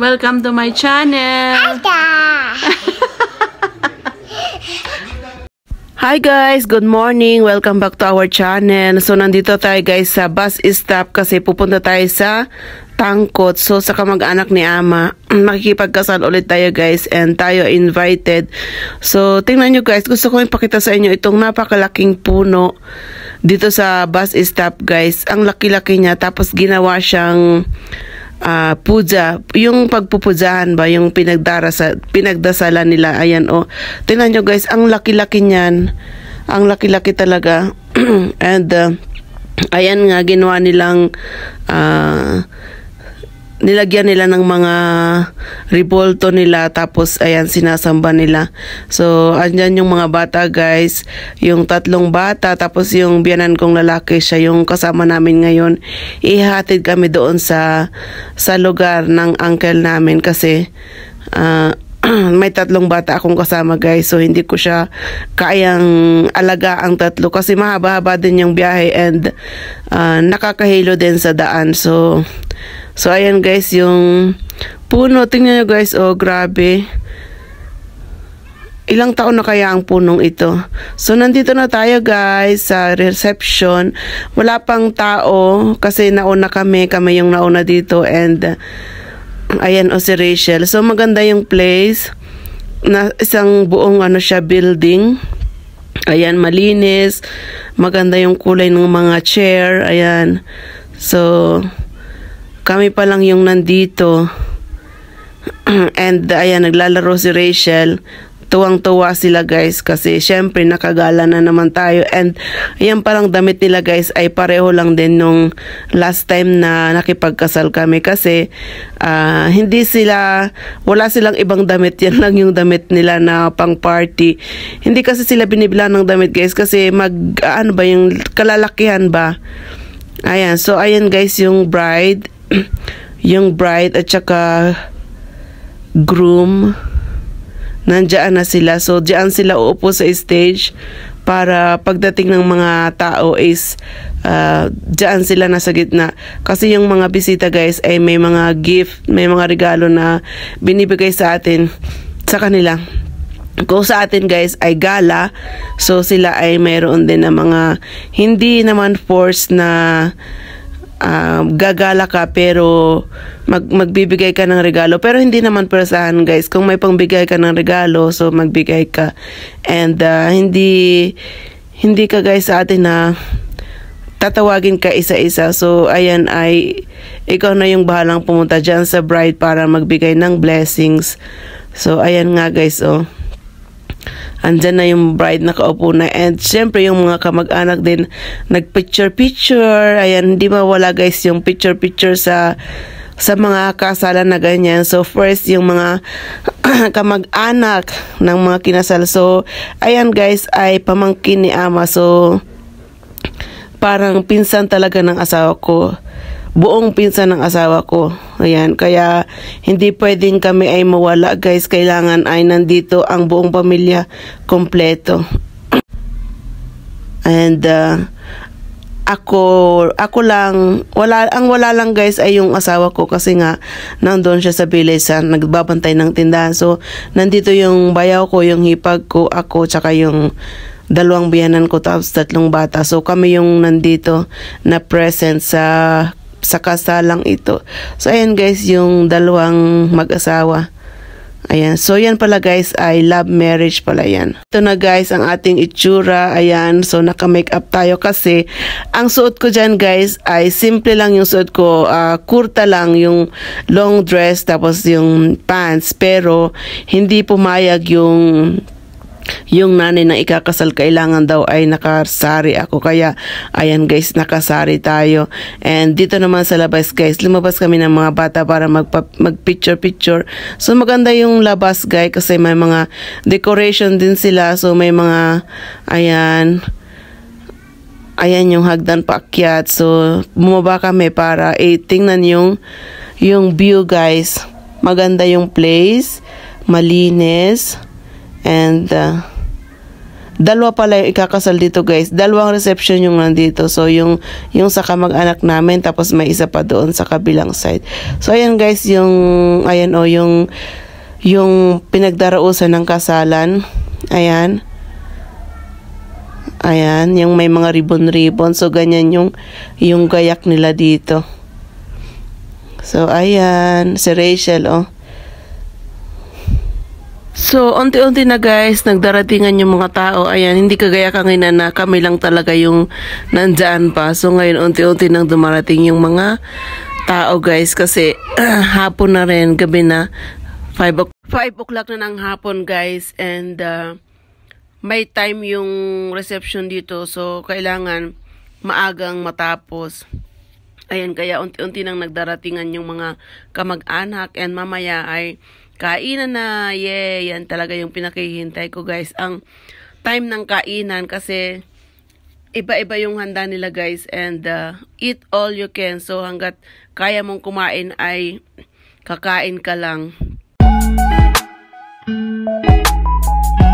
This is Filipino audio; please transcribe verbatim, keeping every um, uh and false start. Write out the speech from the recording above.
Welcome to my channel. Hi guys, good morning. Welcome back to our channel. So nandito tayo guys sa bus stop kasi pupunta tayo sa Tangkot. So sa kamag-anak ni Ama, makikipagkasal ulit tayo guys and tayo invited. So tingnan nyo guys, gusto ko ipakita sa inyo itong napakalaking puno dito sa bus stop guys. Ang laki-laki niya, tapos ginawa siyang Uh, puja, yung pagpupujahan ba, yung pinagdarasa, pinagdasalan nila. Ayan o, oh. Tingnan nyo guys, ang laki-laki niyan, ang laki-laki talaga. And uh, ayan nga, ginawa nilang uh, nilagyan nila ng mga revolto nila, tapos ayan, sinasamba nila. So andyan yung mga bata guys, yung tatlong bata, tapos yung biyanan kong lalaki, siya yung kasama namin ngayon. Ihatid kami doon sa sa lugar ng uncle namin kasi uh, may tatlong bata akong kasama guys, so hindi ko siya kayang alaga ang tatlo kasi mahaba-haba din yung biyahe and uh, nakakahilo din sa daan. So So, ayan guys, yung puno. Tingnan nyo guys, oh, grabe. Ilang taon na kaya ang punong ito? So, nandito na tayo guys sa reception. Wala pang tao kasi nauna kami. Kami yung nauna dito and ayan, oh, si Rachel. So, maganda yung place. Na, isang buong ano siya, building. Ayan, malinis. Maganda yung kulay ng mga chair. Ayan. So, kami pa lang yung nandito. And ayan, naglalaro si Rachel. Tuwang-tuwa sila guys kasi syempre nakagala na naman tayo. And ayan, palang damit nila guys ay pareho lang din nung last time na nakipagkasal kami. Kasi uh, hindi sila, wala silang ibang damit. Yan lang yung damit nila na pang party. Hindi kasi sila binibila ng damit guys kasi mag, ano ba, yung kalalakihan ba. Ayan, so ayan guys yung bride. Yung bride at saka groom, nandiyan na sila. So diyan sila uupo sa stage para pagdating ng mga tao is uh, diyan sila nasa gitna. Kasi yung mga bisita guys ay may mga gift, may mga regalo na binibigay sa atin, sa kanila. Kung sa atin guys ay gala, so sila ay mayroon din na mga hindi naman force na Uh, gagala ka pero mag, magbibigay ka ng regalo, pero hindi naman perasahan guys. Kung may pangbigay ka ng regalo, so magbigay ka. And uh, hindi hindi ka guys sa atin na tatawagin ka isa-isa. So ayan, ay ikaw na yung bahalang pumunta dyan sa bride para magbigay ng blessings. So ayan nga guys, oh, andyan na yung bride nakaupo na. And syempre yung mga kamag-anak din nagpicture-picture. Ayan, hindi mawala guys yung picture-picture sa sa mga kasalan na ganyan. So first yung mga kamag-anak ng mga kinasal. So ayan guys ay pamangkin ni Ama. So parang pinsan talaga ng asawa ko. Buong pinsan ng asawa ko. Ayan, kaya hindi pwedeng kami ay mawala guys. Kailangan ay nandito ang buong pamilya kompleto. And uh, ako ako lang, wala, ang wala lang guys ay yung asawa ko kasi nga nandoon siya sa bilisan, nagbabantay ng tindahan. So nandito yung bayaw ko, yung hipag ko, ako, tsaka yung dalawang biyanan ko, tapos tatlong bata. So kami yung nandito na present sa sa kasalang ito. So ayan guys yung dalawang mag-asawa. Ayan, so yan pala guys ay love marriage pala yan. Ito na guys ang ating itsura. Ayan, so naka-make up tayo kasi ang suot ko dyan guys ay simple lang yung suot ko. Uh, kurta lang yung long dress tapos yung pants, pero hindi pumayag yung yung nanay na ikakasal, kailangan daw ay nakasari ako. Kaya ayan guys, nakasari tayo. And dito naman sa labas guys, lumabas kami ng mga bata para magpa, mag picture picture. So maganda yung labas guys kasi may mga decoration din sila. So may mga ayan ayan yung hagdan paakyat. So bumaba kami para eh, tingnan yung yung view guys. Maganda yung place, malinis. And uh, dalawa pala yung ikakasal dito guys. Dalawang reception yung nandito. So yung yung sa kamag-anak namin, tapos may isa pa doon sa kabilang side. So ayan guys, yung ayan o, yung yung pinagdarausan ng kasalan. Ayan. Ayan, yung may mga ribbon-ribbon. So ganyan yung yung gayak nila dito. So ayan, si Rachel oh. So, unti-unti na guys, nagdaratingan yung mga tao. Ayan, hindi kagaya kanina na kami lang talaga yung nandyan pa. So, ngayon, unti-unti nang dumarating yung mga tao guys. Kasi, uh, hapon na rin, gabi na. five o'clock na ng hapon guys. And, uh, may time yung reception dito. So, kailangan maagang matapos. Ayan, kaya unti-unti nang nagdaratingan yung mga kamag-anak. And mamaya ay kainan na, yeah, yan talaga yung pinakihintay ko guys, ang time ng kainan kasi iba-iba yung handa nila guys and uh, eat all you can, so hanggat kaya mong kumain ay kakain ka lang.